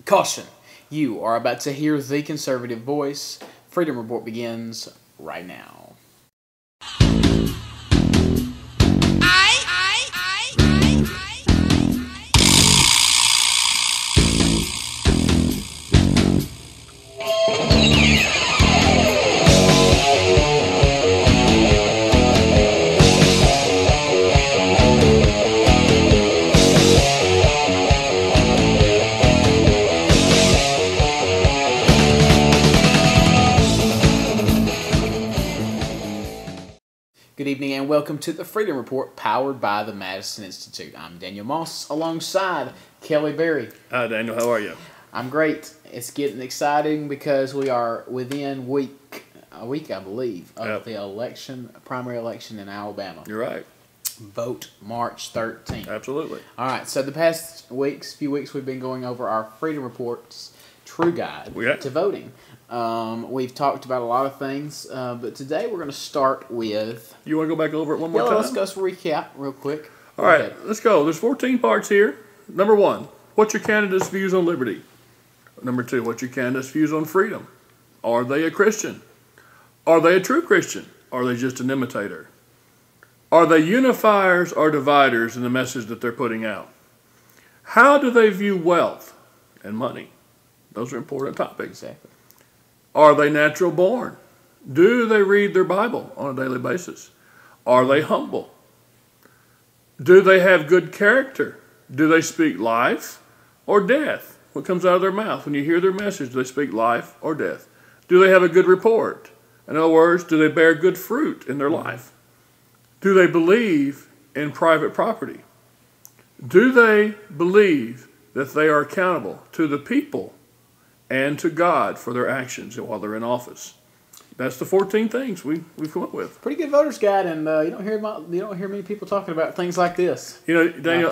Caution! You are about to hear the conservative voice. Freedom Report begins right now. Good evening and welcome to the Freedom Report powered by the Madison Institute. I'm Daniel Moss alongside Kelly Berry. Hi Daniel, how are you? I'm great. It's getting exciting because we are within a week I believe, of the election, primary election in Alabama. You're right. Vote March 13th. Absolutely. All right, so the past few weeks we've been going over our Freedom Report's True Guide to voting. We've talked about a lot of things, but today we're going to start with... You want to go back over it one more time? Let's go recap real quick. All right, let's go. There's 14 parts here. Number 1, what's your candidate's views on liberty? Number 2, what's your candidate's views on freedom? Are they a Christian? Are they a true Christian? Are they just an imitator? Are they unifiers or dividers in the message that they're putting out? How do they view wealth and money? Those are important topics. Exactly. Are they natural born? Do they read their Bible on a daily basis? Are they humble? Do they have good character? Do they speak life or death? What comes out of their mouth? When you hear their message, do they speak life or death? Do they have a good report? In other words, do they bear good fruit in their life? Do they believe in private property? Do they believe that they are accountable to the people and to God for their actions while they're in office? That's the 14 things we've come up with. Pretty good voter's guide, and you don't hear many people talking about things like this. You know, Daniel,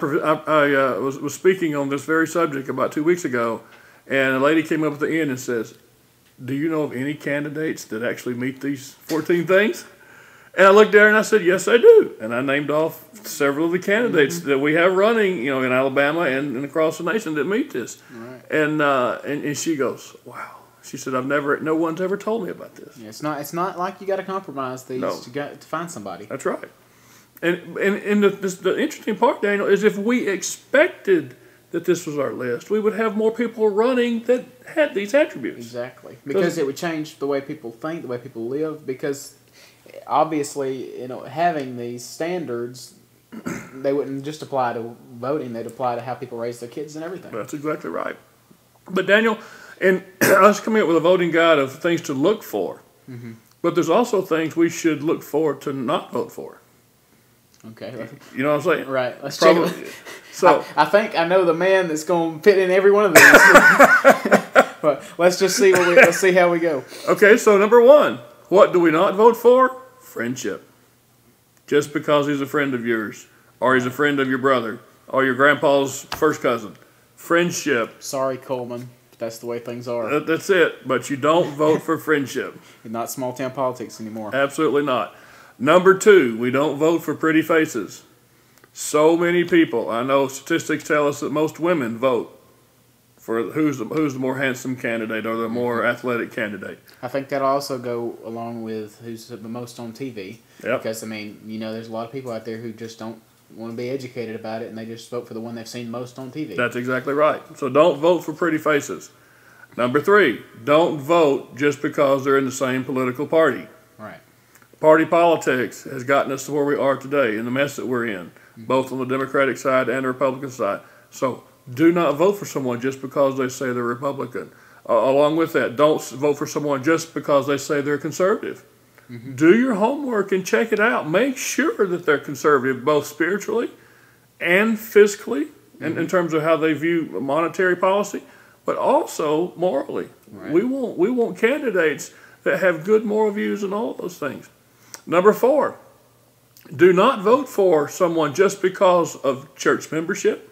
I was speaking on this very subject about 2 weeks ago, and a lady came up at the end and says, "Do you know of any candidates that actually meet these 14 things?" And I looked there and I said, "Yes, I do." And I named off several of the candidates that we have running, you know, in Alabama and across the nation that meet this. Right. And she goes, "Wow." She said, no one's ever told me about this. Yeah, it's not like you got to compromise these to find somebody. That's right. And the interesting part, Daniel, is if we expected that this was our list, we would have more people running that had these attributes. Exactly. Because it would change the way people think, the way people live, because obviously, you know, having these standards, they wouldn't just apply to voting, they'd apply to how people raise their kids and everything. That's exactly right. But Daniel, and I was coming up with a voting guide of things to look for, but there's also things we should look for to not vote for. Okay. You know what I'm saying? Right. Let's check it. So I think I know the man that's going to fit in every one of these. But let's just see let's see how we go. Okay, so number 1, what do we not vote for? Friendship. Just because he's a friend of yours, or he's a friend of your brother, or your grandpa's first cousin. Friendship. Sorry, Coleman. That's the way things are. That's it. But you don't vote for friendship. Not small town politics anymore. Absolutely not. Number 2, we don't vote for pretty faces. So many people, I know statistics tell us that most women vote for who's the more handsome candidate or the more athletic candidate. I think that'll also go along with who's the most on TV. Yep. Because, I mean, you know, there's a lot of people out there who just don't want to be educated about it, and they just vote for the one they've seen most on TV. That's exactly right. So don't vote for pretty faces. Number 3, don't vote just because they're in the same political party. Right. Party politics has gotten us to where we are today in the mess that we're in, both on the Democratic side and the Republican side. So do not vote for someone just because they say they're Republican. Along with that, don't vote for someone just because they say they're conservative. Do your homework and check it out. Make sure that they're conservative, both spiritually and physically, in terms of how they view monetary policy, but also morally. Right. We want candidates that have good moral views and all of those things. Number 4, do not vote for someone just because of church membership,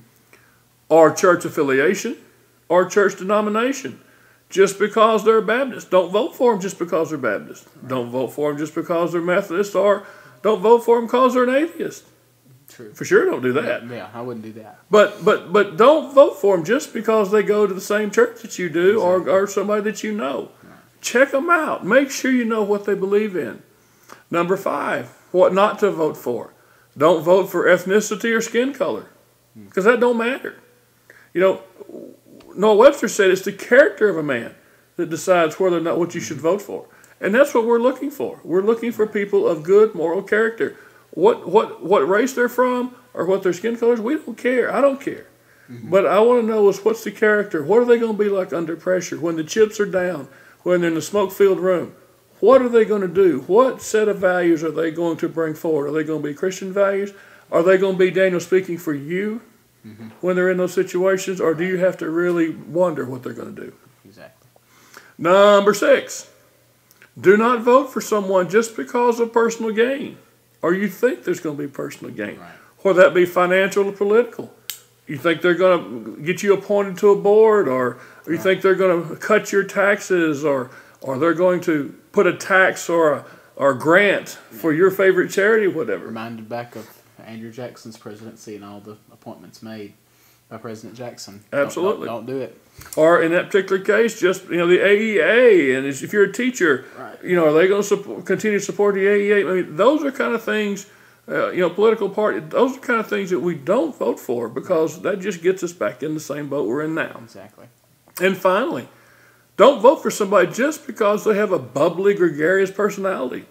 or church affiliation, or church denomination. Just because they're Baptist. Don't vote for them just because they're Baptist. Right. Don't vote for them just because they're Methodist, or don't vote for them because they're an atheist. true. For sure don't do that. Yeah, I wouldn't do that. But don't vote for them just because they go to the same church that you do, Exactly. or somebody that you know. Right. Check them out. Make sure you know what they believe in. Number 5, what not to vote for. Don't vote for ethnicity or skin color, because that don't matter. You know, Noah Webster said it's the character of a man that decides whether or not what you should vote for. And that's what we're looking for. We're looking for people of good moral character. What race they're from or what their skin color is, we don't care. I don't care. But I want to know is what's the character? What are they going to be like under pressure? When the chips are down, when they're in the smoke-filled room, what are they going to do? What set of values are they going to bring forward? Are they going to be Christian values? Are they going to be, Daniel, speaking for you when they're in those situations? Or do you have to really wonder what they're going to do? Exactly. Number 6, do not vote for someone just because of personal gain, or you think there's going to be personal gain, Right. whether that be financial or political. You think they're going to get you appointed to a board, or you think they're going to cut your taxes, or they're going to put a tax or a grant for your favorite charity, whatever. Reminded back of Andrew Jackson's presidency and all the appointments made by President Jackson. Absolutely. Don't do it. Or in that particular case, just the AEA, and if you're a teacher, Right. are they going to continue to support the AEA? I mean, those are kind of things. Political party. Those are kind of things that we don't vote for, because that just gets us back in the same boat we're in now. Exactly. And finally, don't vote for somebody just because they have a bubbly, gregarious personality.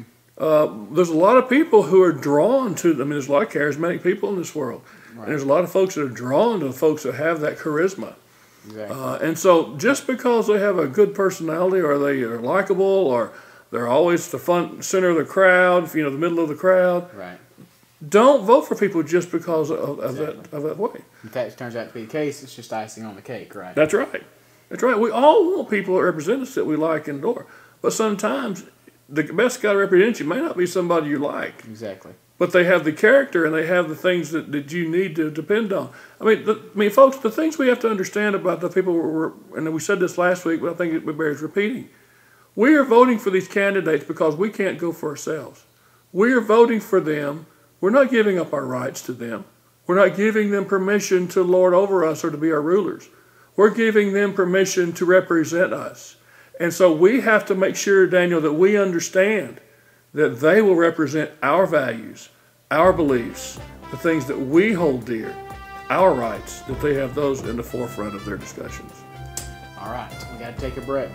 There's a lot of people who are drawn to. There's a lot of charismatic people in this world. Right. And there's a lot of folks that are drawn to the folks that have that charisma. Exactly. And so just because they have a good personality, or they are likable, or they're always the front center of the crowd, the middle of the crowd, Right. don't vote for people just because of that way. If that turns out to be the case, it's just icing on the cake, right? That's right. That's right. We all want people that represent us that we like and adore. But sometimes the best guy to represent you may not be somebody you like. Exactly. But they have the character, and they have the things that you need to depend on. Folks, the things we have to understand about the people, and we said this last week, but I think it bears repeating. We are voting for these candidates because we can't go for ourselves. We are voting for them. We're not giving up our rights to them. We're not giving them permission to lord over us or to be our rulers. We're giving them permission to represent us. And so we have to make sure, Daniel, that we understand that they will represent our values, our beliefs, the things that we hold dear, our rights, that they have those in the forefront of their discussions. All right, we got to take a break.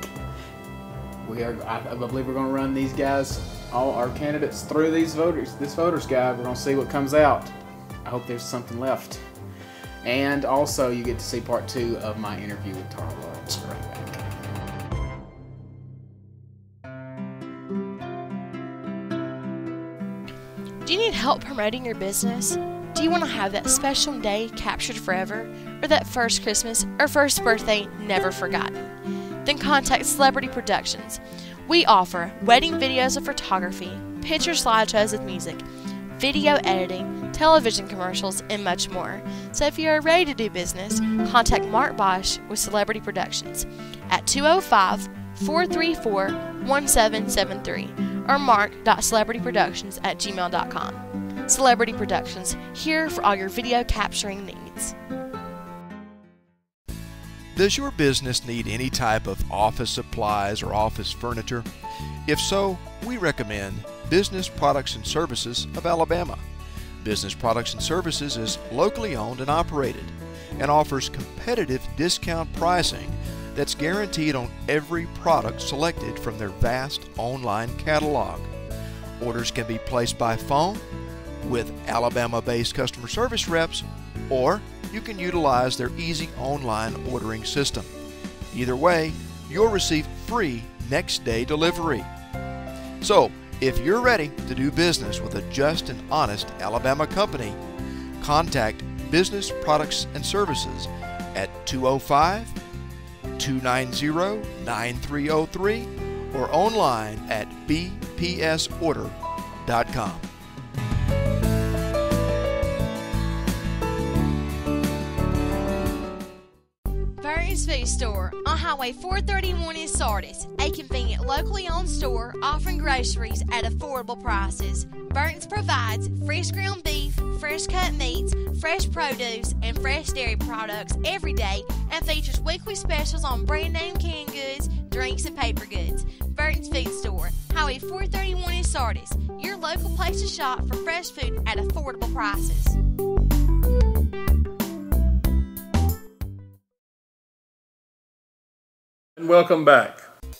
I believe we're going to run these guys, all our candidates, through this voters guide. We're going to see what comes out. I hope there's something left. And also, you get to see part 2 of my interview with Tara Laurich. Right back. Do you need help promoting your business? Do you want to have that special day captured forever, or that first Christmas or first birthday never forgotten? Then contact Celebrity Productions. We offer wedding videos of photography, picture slideshows with music, video editing, television commercials, and much more. So if you are ready to do business, contact Mark Bosch with Celebrity Productions at 205-434-1773 or mark.celebrityproductions@gmail.com. Celebrity Productions, here for all your video capturing needs. Does your business need any type of office supplies or office furniture? If so, we recommend Business Products and Services of Alabama. Business Products and Services is locally owned and operated and offers competitive discount pricing that's guaranteed on every product selected from their vast online catalog. Orders can be placed by phone with Alabama-based customer service reps, or you can utilize their easy online ordering system. Either way, you'll receive free next-day delivery. So, if you're ready to do business with a just and honest Alabama company, contact Business Products and Services at 205-290-9303 or online at bpsorder.com. Burton's Food Store on Highway 431 in Sardis, a convenient locally owned store offering groceries at affordable prices. Burton's provides fresh ground beef, fresh cut meats, fresh produce, and fresh dairy products every day and features weekly specials on brand name canned goods, drinks, and paper goods. Burton's Food Store, Highway 431 in Sardis, your local place to shop for fresh food at affordable prices. And welcome back.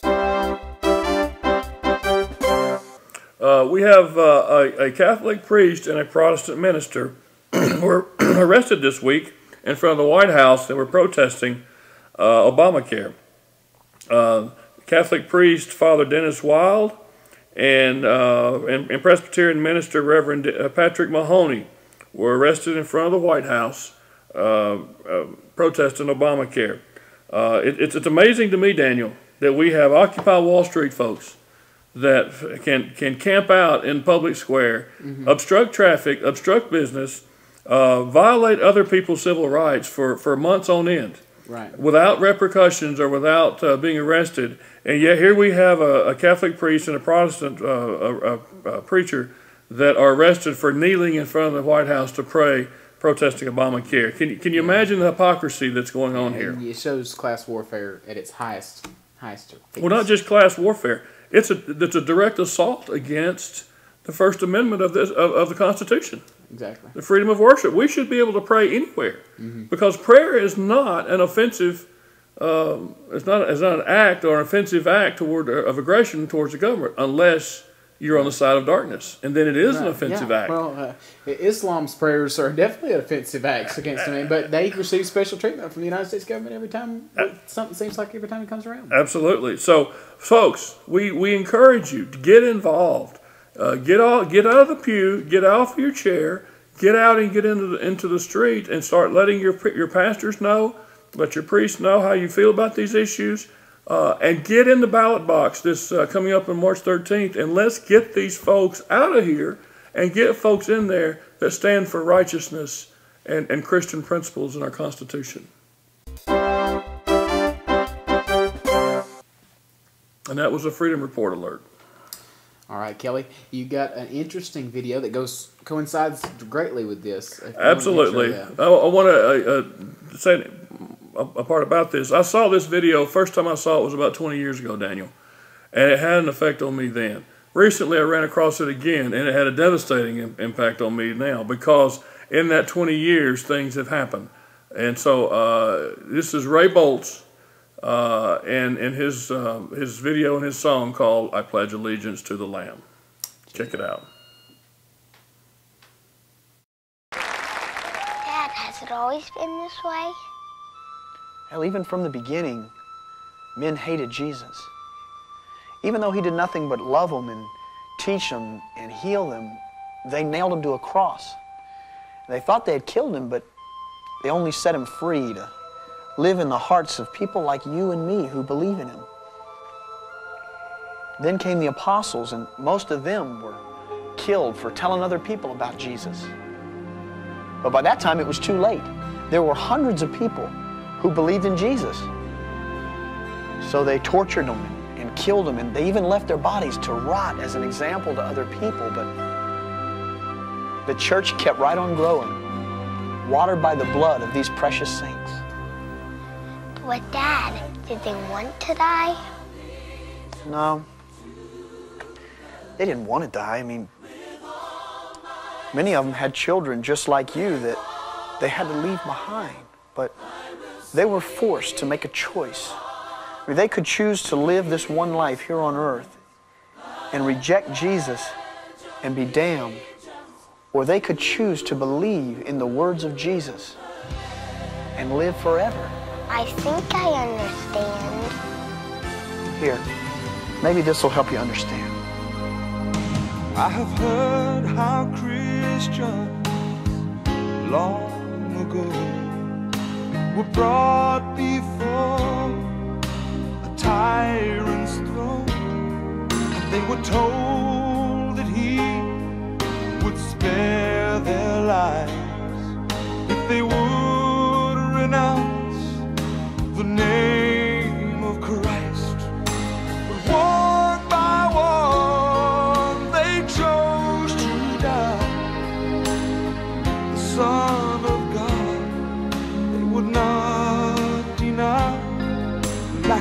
We have a Catholic priest and a Protestant minister were arrested this week in front of the White House. They were protesting Obamacare. Catholic priest Father Dennis Wild and Presbyterian minister Reverend Patrick Mahoney were arrested in front of the White House protesting Obamacare. It's amazing to me, Daniel, that we have Occupy Wall Street folks that can camp out in public square, obstruct traffic, obstruct business, violate other people's civil rights for months on end, right, without repercussions or without being arrested. And yet here we have a Catholic priest and a Protestant preacher that are arrested for kneeling in front of the White House to pray, protesting Obamacare. Can you imagine the hypocrisy that's going on here? It shows class warfare at its highest. Well, not just class warfare. It's a direct assault against the First Amendment of the Constitution. Exactly. The freedom of worship. We should be able to pray anywhere, because prayer is not an offensive. It's not an act or an offensive act of aggression towards the government, unless you're on the side of darkness, and then it is an offensive act. Well, Islam's prayers are definitely offensive acts against them, but they receive special treatment from the United States government every time something seems like every time it comes around. Absolutely. So, folks, we encourage you to get involved. Get out of the pew, get off your chair, get out and get into the street, and start letting your pastors know, let your priests know how you feel about these issues. And get in the ballot box this coming up on March 13th, and let's get these folks out of here and get folks in there that stand for righteousness and Christian principles in our Constitution. And that was a Freedom Report alert. All right, Kelly, you got an interesting video that coincides greatly with this. Absolutely. I want to say a part about this. I saw this video, first time I saw it was about 20 years ago, Daniel, and it had an effect on me then. Recently I ran across it again, and it had a devastating impact on me now, because in that 20 years things have happened. And so this is Ray Boltz and his video and his song called I Pledge Allegiance to the Lamb. Check it out. Dad, has it always been this way? Hell, even from the beginning, men hated Jesus. Even though he did nothing but love them and teach them and heal them, they nailed him to a cross. They thought they had killed him, but they only set him free to live in the hearts of people like you and me who believe in him. Then came the apostles, and most of them were killed for telling other people about Jesus. But by that time, it was too late. There were hundreds of people who believed in Jesus. So they tortured them and killed them, and they even left their bodies to rot as an example to other people. But the church kept right on growing, watered by the blood of these precious saints. But Dad, did they want to die? No. They didn't want to die. I mean, many of them had children just like you that they had to leave behind. But they were forced to make a choice. I mean, they could choose to live this one life here on earth and reject Jesus and be damned, or they could choose to believe in the words of Jesus and live forever. I think I understand. Here, maybe this will help you understand. I have heard how Christians long ago were brought before a tyrant's throne, and they were told that he would spare their lives if they would renounce the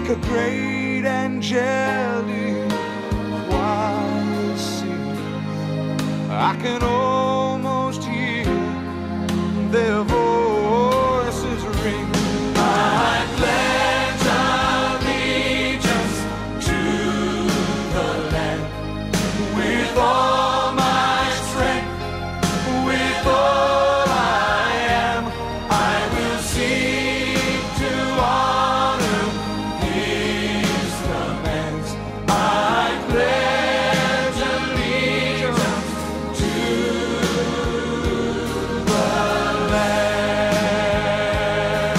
like a great angelic choir sing. I can almost hear their voices ring. I pledge allegiance to the land with all my strength, with all I am. I will seek to honor His commands. I pledge allegiance to the land.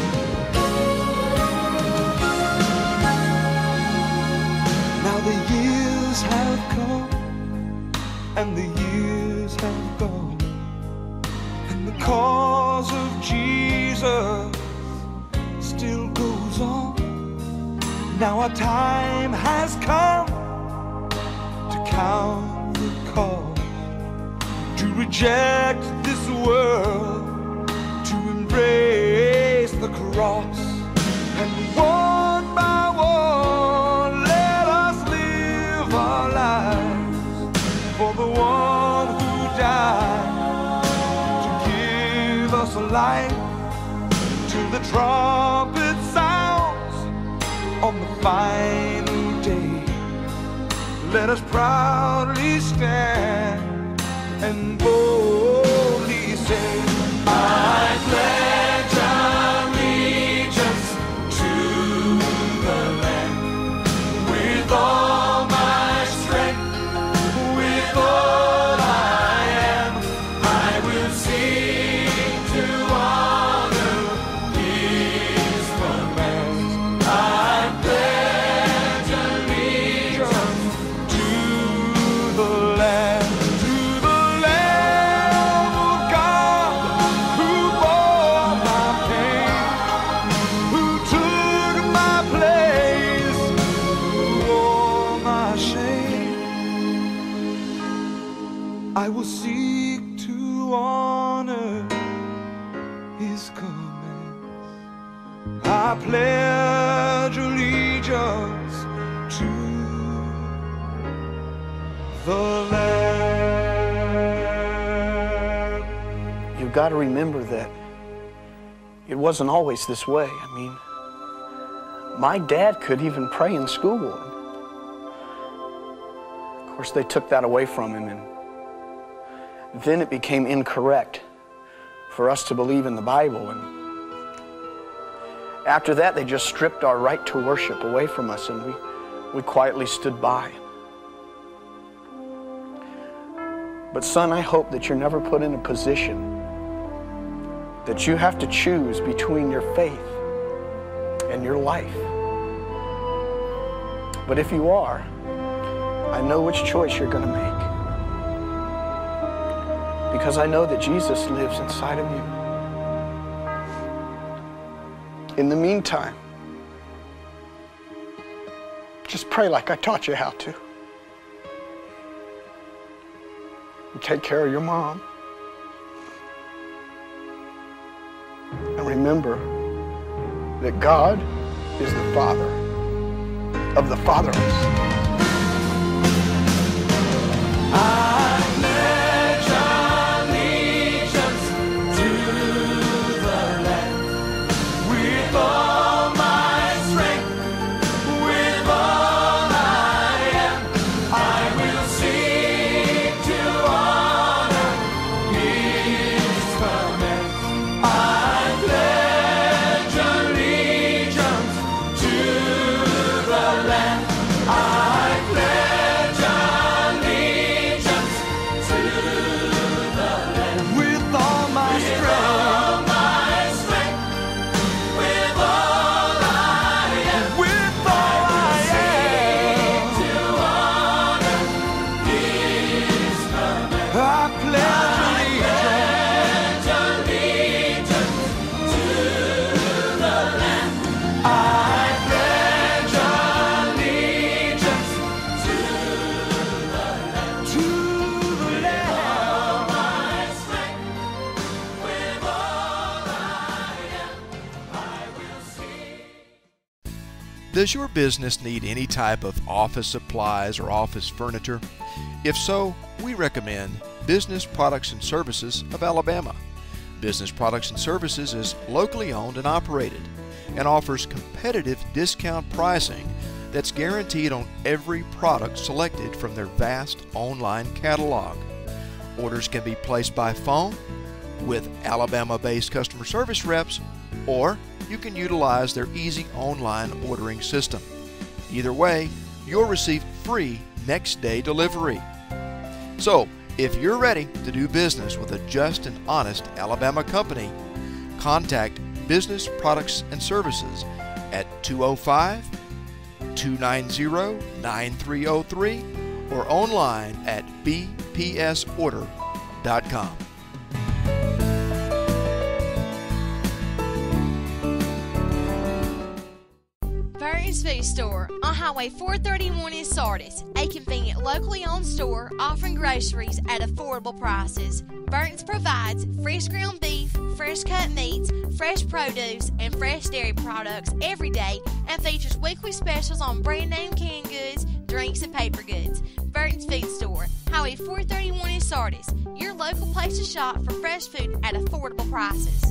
Now the years have come and the years have gone, and the cause of Jesus still goes on. Now our time has come to count the cost, to reject this world, to embrace the cross, and one by one let us live our lives for the one who died to give us life till the trumpet sounds on the final day. Let us proudly stand and boldly say, I pledge allegiance to the land with all my strength, with all I am. I will seek to honor His commands. I pledge allegiance to the land of God who bore my pain, who took my place, who wore my shame. I will seek to honor His commands. I pledge allegiance to the land. You've got to remember that it wasn't always this way. I mean, my dad could even pray in school. Of course, they took that away from him, and then it became incorrect for us to believe in the Bible. And after that, they just stripped our right to worship away from us, and we quietly stood by. But son, I hope that you're never put in a position that you have to choose between your faith and your life. But if you are, I know which choice you're going to make, because I know that Jesus lives inside of you. In the meantime, just pray like I taught you how to. And take care of your mom. And remember that God is the Father of the fatherless. I pledge allegiance to the land with all my strength, with all I am. I will seek to honor His commands. I pledge allegiance to the land. I Does your business need any type of office supplies or office furniture? If so, we recommend Business Products and Services of Alabama. Business Products and Services is locally owned and operated and offers competitive discount pricing that's guaranteed on every product selected from their vast online catalog. Orders can be placed by phone with Alabama-based customer service reps, or you can utilize their easy online ordering system. Either way, you'll receive free next-day delivery. So, if you're ready to do business with a just and honest Alabama company, contact Business Products and Services at 205-290-9303 or online at bpsorder.com. Burton's Food Store on Highway 431 in Sardis, a convenient locally owned store offering groceries at affordable prices. Burton's provides fresh ground beef, fresh cut meats, fresh produce, and fresh dairy products every day and features weekly specials on brand name canned goods, drinks, and paper goods. Burton's Food Store, Highway 431 in Sardis, your local place to shop for fresh food at affordable prices.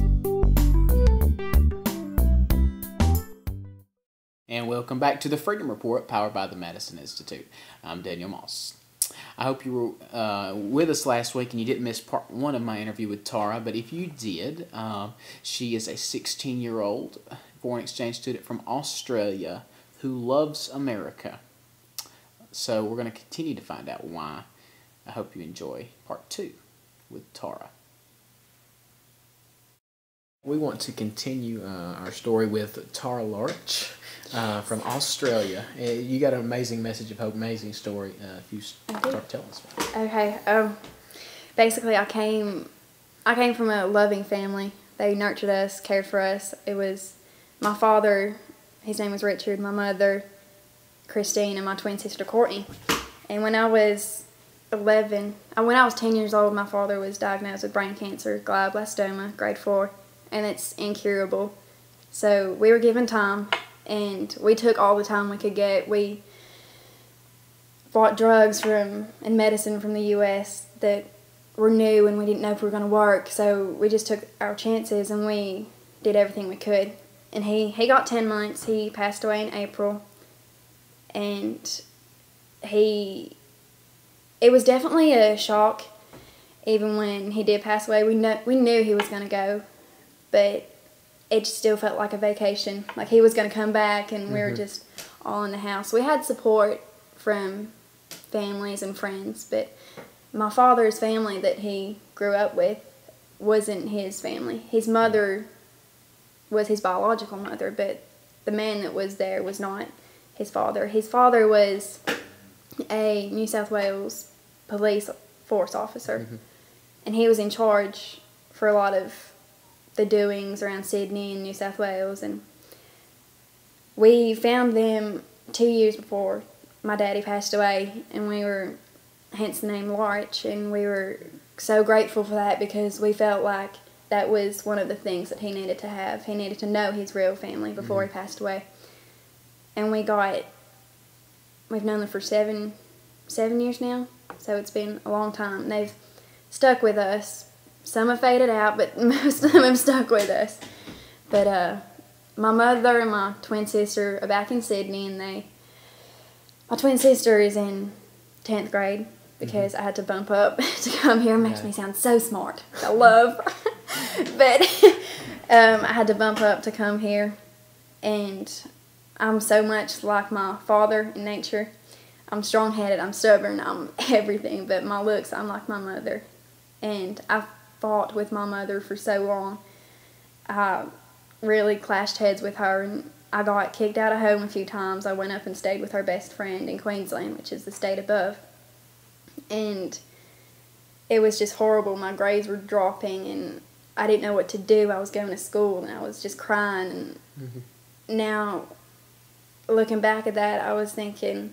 And welcome back to the Freedom Report, powered by the Madison Institute. I'm Daniel Moss. I hope you were with us last week and you didn't miss part one of my interview with Tara, but if you did, she is a 16-year-old foreign exchange student from Australia who loves America. So we're going to continue to find out why. I hope you enjoy part two with Tara. We want to continue our story with Tara Laurich from Australia. You got an amazing message of hope, amazing story. If you start telling us about it. Okay. Basically, I came from a loving family. They nurtured us, cared for us. It was my father. His name was Richard. My mother, Christine, and my twin sister Courtney. And when I was 10 years old, my father was diagnosed with brain cancer, glioblastoma, grade 4. And it's incurable. So we were given time, and we took all the time we could get. We bought drugs and medicine from the U.S. that were new, and we didn't know if we were going to work. So we just took our chances, and we did everything we could. And he got 10 months. He passed away in April. And it was definitely a shock, even when he did pass away. We knew he was going to go. But it still felt like a vacation. Like he was going to come back, and we were just all in the house. We had support from families and friends, but my father's family that he grew up with wasn't his family. His mother was his biological mother, but the man that was there was not his father. His father was a New South Wales police force officer, and he was in charge for a lot of the doings around Sydney and New South Wales, and we found them 2 years before my daddy passed away, and we were, hence the name Laurich, and we were so grateful for that because we felt like that was one of the things that he needed to have. He needed to know his real family before he passed away. And we've known them for seven years now, so it's been a long time. They've stuck with us. Some have faded out, but most of them have stuck with us. But my mother and my twin sister are back in Sydney, and my twin sister is in 10th grade because I had to bump up to come here. It makes me sound so smart. I love. But I had to bump up to come here, and I'm so much like my father in nature. I'm strong-headed, I'm stubborn, I'm everything, but my looks, I'm like my mother. And I've fought with my mother for so long. I really clashed heads with her, and I got kicked out of home a few times. I went up and stayed with her best friend in Queensland, which is the state above. And it was just horrible. My grades were dropping, and I didn't know what to do. I was going to school, and I was just crying. And now, looking back at that, I was thinking,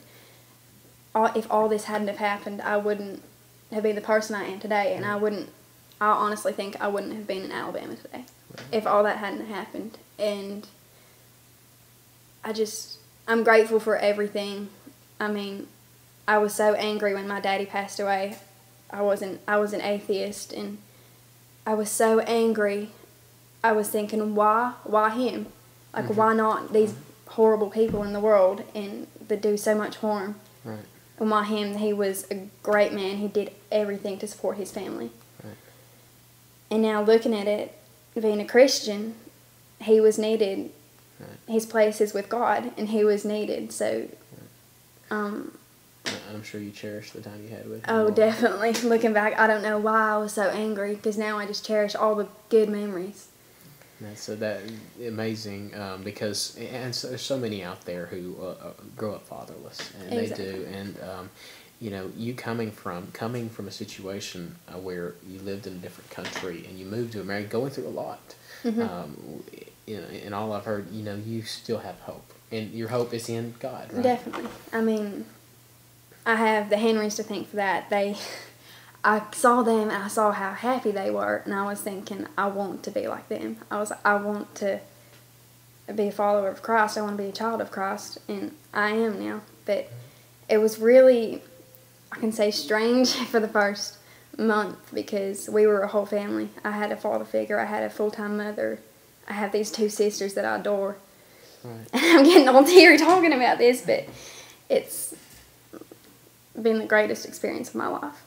if all this hadn't have happened, I wouldn't have been the person I am today, and I honestly think I wouldn't have been in Alabama today if all that hadn't happened. And I'm grateful for everything. I mean, I was so angry when my daddy passed away. I was an atheist, and I was so angry. I was thinking, why him? Like, why not these horrible people in the world and that do so much harm? Right. And why him? He was a great man. He did everything to support his family. Right. And now looking at it, being a Christian, he was needed. Right. His place is with God, and he was needed. So, I'm sure you cherish the time you had with him. oh, definitely. Looking back, I don't know why I was so angry, because now I just cherish all the good memories. So that amazing, because so, there's so many out there who grow up fatherless, and Exactly. they do, and you know, you coming from a situation where you lived in a different country and you moved to America, going through a lot. You know, and all I've heard, you know, you still have hope, and your hope is in God, right? Definitely. I mean, I have the Henrys to thank for that. I saw them and I saw how happy they were, and I was thinking, I want to be like them. I want to be a follower of Christ. I want to be a child of Christ, and I am now. But it was really, I can say, strange for the first month, because we were a whole family. I had a father figure. I had a full-time mother. I have these 2 sisters that I adore. Right. And I'm getting all teary talking about this, but it's been the greatest experience of my life.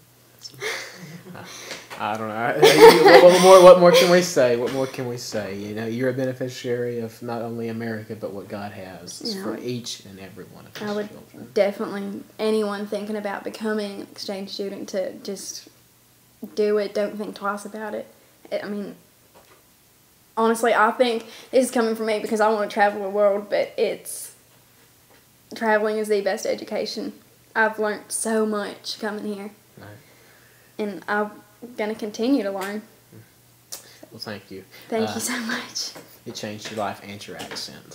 I don't know. What more can we say? What more can we say? You know, you're a beneficiary of not only America, but what God has for each and every one of us. I would children. definitely, anyone thinking about becoming an exchange student, to just do it. Don't think twice about it. I mean, honestly, I think this is coming from me because I want to travel the world, but traveling is the best education. I've learned so much coming here. Right. And I'm going to continue to learn. Well, thank you. Thank you so much. It changed your life and your accent.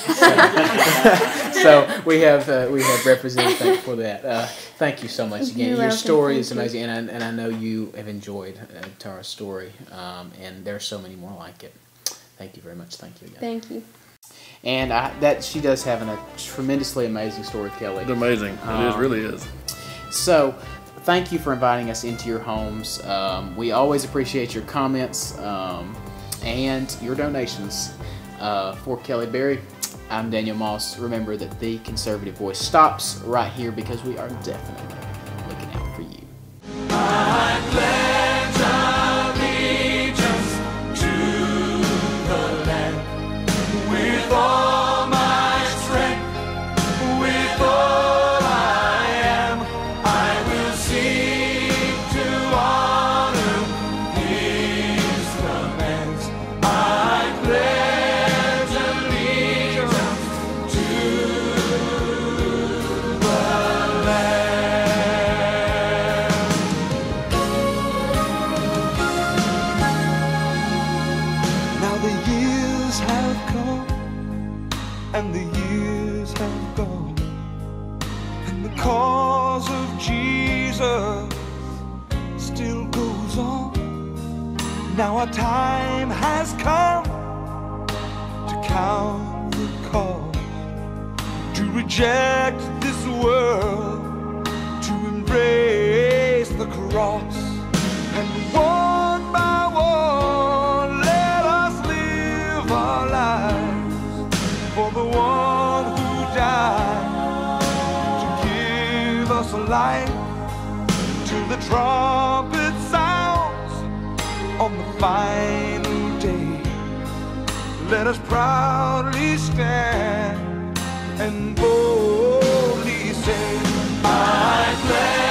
So we have Representative, thank you for that. Thank you so much again. You're Your welcome. story is Thank you. amazing, and I know you have enjoyed Tara's story, and there's so many more like it. Thank you very much. Thank you again. Thank you. And that she does have a tremendously amazing story, Kelly. It's amazing. It really is. So, thank you for inviting us into your homes. We always appreciate your comments and your donations. For Kelly Berry, I'm Daniel Moss. Remember that the conservative voice stops right here, because we are definitely looking out for you. I pledge allegiance to the land with all my strength, with all I am. I will seek to honor His commands. I pledge allegiance to the land. Now the years have come and the years have gone, and the cause of Jesus still goes on. Now our time has come to count the cost, to reject this world, to embrace the cross, and one by one let us live our lives for the one who died to give us life, till the trumpet sounds on the final day. Let us proudly stand and boldly say, I pledge